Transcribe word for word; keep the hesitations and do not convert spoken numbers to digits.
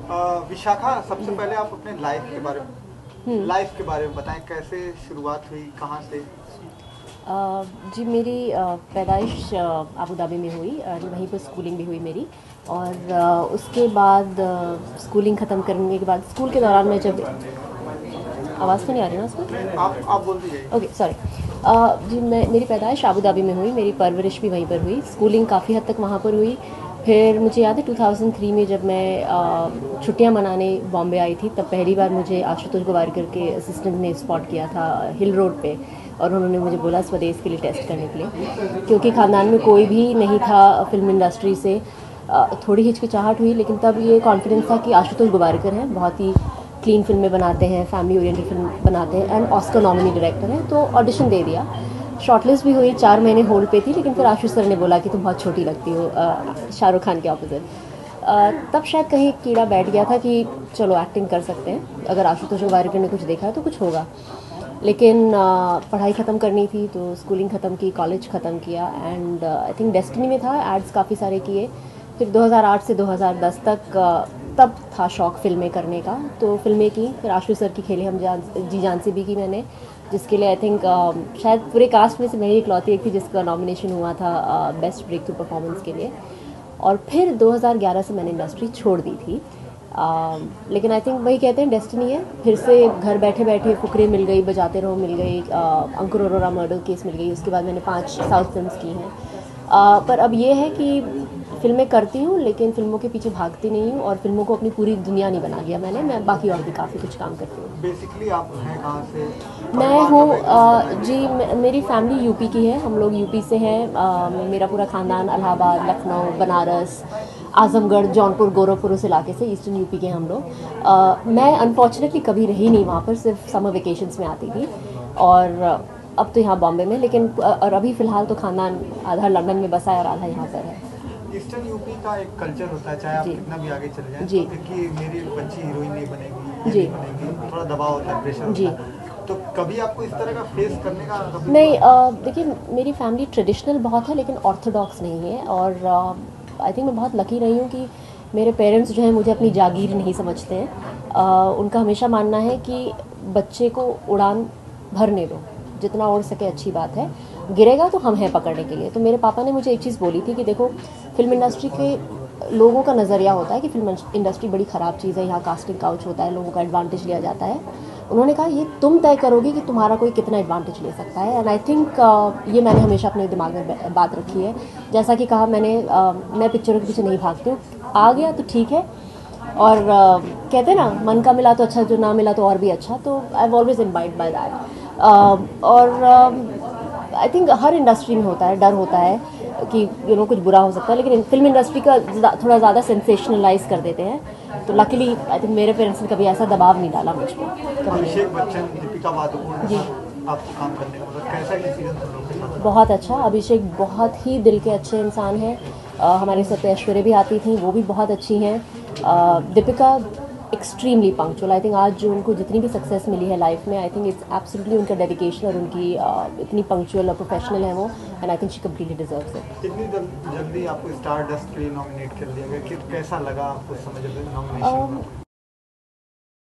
अ, विशाखा, सबसे पहले आप अपने लाइफ के बारे में लाइफ के बारे में बताएं, कैसे शुरुआत हुई, कहाँ से? अ, जी मेरी अ, पैदाइश अ, अबू धाबी में हुई और वहीं पर स्कूलिंग भी हुई मेरी। और अ, उसके बाद अ, स्कूलिंग ख़त्म करने के बाद स्कूल के दौरान मैं जब आवाज़ तो नहीं आ रही ना उसमें? आप आप बोल दीजिए। Okay sorry. जी मैं मेरी पैदाइश अबू धाबी में हुई, मेरी परवरिश भी वहीं पर हुई, स्कूलिंग काफ़ी हद तक वहाँ पर हुई। फिर मुझे याद है दो हज़ार तीन में जब मैं छुट्टियाँ मनाने बॉम्बे आई थी, तब पहली बार मुझे आशुतोष गोवारिकर के असिस्टेंट ने स्पॉट किया था हिल रोड पे, और उन्होंने मुझे बोला स्वदेश के लिए टेस्ट करने के लिए, क्योंकि ख़ानदान में कोई भी नहीं था फिल्म इंडस्ट्री से। अ, थोड़ी हिचकिचाहट हुई, लेकिन तब ये कॉन्फिडेंस था कि आशुतोष गोवारिकर हैं, बहुत ही क्लीन फिल्में बनाते हैं, फैमिली ओरिएंटेड फिल्म बनाते हैं, एंड ऑस्कर नॉमिनी डायरेक्टर हैं। तो ऑडिशन दे दिया, शॉर्टलिस्ट भी हुई, चार महीने होल्ड पे थी, लेकिन फिर आशीष सर ने बोला कि तुम बहुत छोटी लगती हो शाहरुख खान के ऑपोजिट। तब शायद कहीं एक कीड़ा बैठ गया था कि चलो एक्टिंग कर सकते हैं, अगर आशुतोष गोवारिकर ने कुछ देखा है तो कुछ होगा। लेकिन आ, पढ़ाई ख़त्म करनी थी, तो स्कूलिंग ख़त्म की, कॉलेज ख़त्म किया, एंड आई थिंक डेस्टिनी में था, एड्स काफ़ी सारे किए। फिर दो हज़ार आठ से दो हज़ार दस तक आ, तब था शौक़ फिल्में करने का, तो फिल्में की। फिर आशुष सर की खेले हम जान जी जान से भी की मैंने, जिसके लिए आई थिंक uh, शायद पूरे कास्ट में से मैं ही इकलौती एक थी जिसका नॉमिनेशन हुआ था बेस्ट ब्रेक थ्रू परफॉर्मेंस के लिए। और फिर दो हज़ार ग्यारह से मैंने इंडस्ट्री छोड़ दी थी। uh, लेकिन आई थिंक वही कहते हैं डेस्टिनी है, फिर से घर बैठे बैठे फुकरे मिल गई, बजाते रहो मिल गई, uh, Ankur Arora murder case मिल गई, उसके बाद मैंने पांच साउथ फिल्म्स की हैं। uh, पर अब ये है कि फिल्में करती हूँ, लेकिन फिल्मों के पीछे भागती नहीं हूँ, और फिल्मों को अपनी पूरी दुनिया नहीं बना दिया मैंने, मैं बाकी और भी काफ़ी कुछ काम करती हूँ। बेसिकली आप हैं कहाँ से? मैं हूँ जी मे, मेरी फैमिली यूपी की है, हम लोग यूपी से हैं। आ, मेरा पूरा ख़ानदान इलाहाबाद, लखनऊ, बनारस, आजमगढ़, जौनपुर, गोरखपुर उस इलाके से, ईस्टर्न यूपी के हम लोग। मैं अनफॉर्चुनेटली कभी रही नहीं वहाँ पर, सिर्फ समर वेकेशंस में आती थी, और अब तो यहाँ बॉम्बे में। लेकिन और अभी फ़िलहाल तो ख़ानदान आधा लंदन में बसा है और आधा यहाँ पर है। ईस्टर्न यूपी का एक कल्चर होता है, चाहे आप कितना भी आगे चले जाएं, जी तो कि मेरी बच्ची हीरोइन नहीं बनेगी, जी नहीं बनेगी, थोड़ा दबाव होता है, प्रेशर जी होता है। तो कभी आपको इस तरह का फेस करने का कभी? नहीं, देखिए मेरी फैमिली ट्रेडिशनल बहुत है, लेकिन ऑर्थोडॉक्स नहीं है, और आई uh, थिंक मैं बहुत लकी रही हूँ कि मेरे पेरेंट्स जो हैं मुझे अपनी जागीर नहीं समझते हैं। uh, उनका हमेशा मानना है कि बच्चे को उड़ान भरने दो, जितना उड़ सके अच्छी बात है, गिरेगा तो हम हैं पकड़ने के लिए। तो मेरे पापा ने मुझे एक चीज़ बोली थी कि देखो, फिल्म इंडस्ट्री के लोगों का नज़रिया होता है कि फिल्म इंडस्ट्री बड़ी ख़राब चीज़ है, यहाँ कास्टिंग काउच होता है, लोगों का एडवांटेज लिया जाता है। उन्होंने कहा ये तुम तय करोगे कि तुम्हारा कोई कितना एडवांटेज ले सकता है, एंड आई थिंक ये मैंने हमेशा अपने दिमाग में बात रखी है। जैसा कि कहा मैंने, uh, मैं पिक्चरों के पीछे नहीं भागती हूँ, आ गया तो ठीक है, और uh, कहते हैं ना, मन का मिला तो अच्छा, जो ना मिला तो और भी अच्छा। तो I have always invite by that. और आई uh, थिंक हर इंडस्ट्री में होता है, डर होता है कि यू नो कुछ बुरा हो सकता है, लेकिन फिल्म इंडस्ट्री का थोड़ा ज़्यादा सेंसेशनलाइज कर देते हैं। तो लकीली आई थिंक मेरे पेरेंट्स ने कभी ऐसा दबाव नहीं डाला मुझ पर। अभिषेक बच्चन, दीपिका पादुकोण जी आपको काम करने का मतलब कैसा एक्सपीरियंस हम लोग के साथ? बहुत अच्छा। अभिषेक बहुत ही दिल के अच्छे इंसान हैं। हमारे सर पे ऐश्वर्या भी आती थी, वो भी बहुत अच्छी हैं। Deepika extremely punctual. I think आज जो उनको जितनी भी सक्सेस मिली है लाइफ में, आई थिंक इट्स एब्सोल्युटली उनका डेडिकेशन, और उनकी uh, इतनी पंक्चुअल और प्रोफेशनल है वो, and I think she completely deserves it. इतनी जल्दी आपको स्टार डस्ट के लिए नॉमिनेट कर दिया गया, कैसा लगा आपको समझ नॉमिनेशन?